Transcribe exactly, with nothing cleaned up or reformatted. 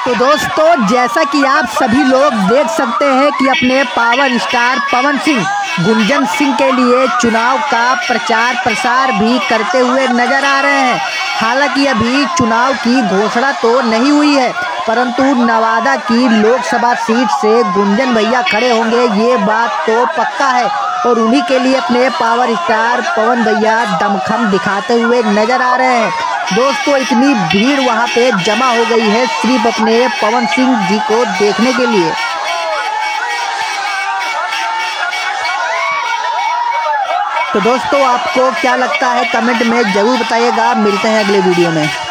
तो दोस्तों, जैसा कि आप सभी लोग देख सकते हैं कि अपने पावर स्टार पवन सिंह गुंजन सिंह के लिए चुनाव का प्रचार प्रसार भी करते हुए नजर आ रहे हैं। हालांकि अभी चुनाव की घोषणा तो नहीं हुई है, परंतु नवादा की लोकसभा सीट से गुंजन भैया खड़े होंगे, ये बात तो पक्का है। और उन्हीं के लिए अपने पावर स्टार पवन भैया दमखम दिखाते हुए नजर आ रहे हैं। दोस्तों, इतनी भीड़ वहां पे जमा हो गई है सिर्फ अपने पवन सिंह जी को देखने के लिए। तो दोस्तों, आपको क्या लगता है कमेंट में जरूर बताइएगा। मिलते हैं अगले वीडियो में।